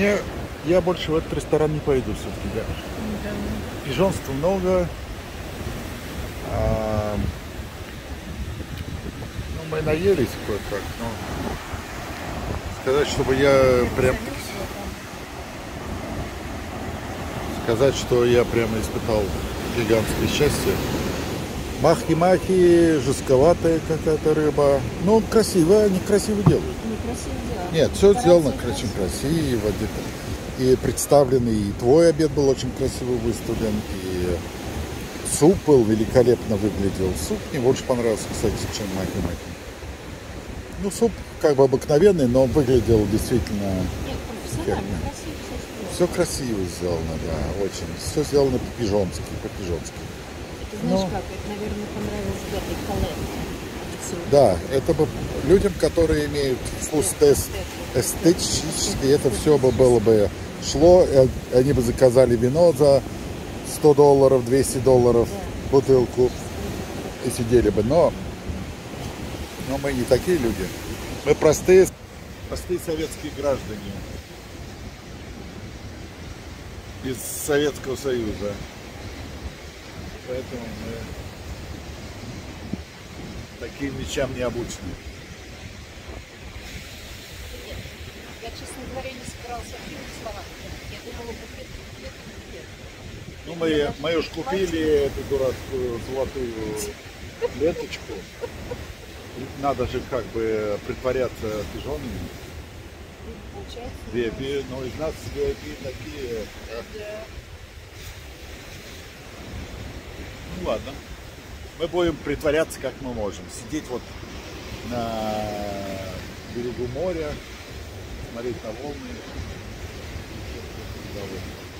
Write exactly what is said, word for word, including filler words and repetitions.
Мне, я больше в этот ресторан не пойду все-таки, да. Да. Пижонства много. А, ну, мы наелись кое-как, но сказать, чтобы я прям... Сказать, что я прямо испытал гигантское счастье. Махи-махи, жестковатая какая-то рыба. Ну, красиво, они красиво делают. Некрасиво делать. Нет, все сделано очень красиво. И представленный, и твой обед был очень красиво выставлен, и суп был великолепно выглядел. Суп мне больше понравился, кстати, чем махи-махи. Ну, суп как бы обыкновенный, но выглядел действительно эффектно. Все красиво сделано, да, очень. Все сделано по-пижонски, по-пижонски. Это знаешь, ну, как? Это, наверное, понравилось в этой коллекции. Да, это бы людям, которые имеют вкус-тест эстетический, это все бы было бы шло, они бы заказали вино за сто долларов, двести долларов, да, бутылку, и сидели бы. Но, но мы не такие люди. Мы простые, простые советские граждане из Советского Союза. Поэтому мы таким вещам не обучены. Я, честно говоря, не собирался пить слова. Я думала, буфет, буфет, буфет. Ну, мы, мы уж купили эту дурацкую золотую ленточку. Надо же как бы притворяться пижонами. ви ай пи, но из нас ви ай пи такие. Да. Ну ладно. Мы будем притворяться, как мы можем. Сидеть вот на берегу моря, смотреть на волны.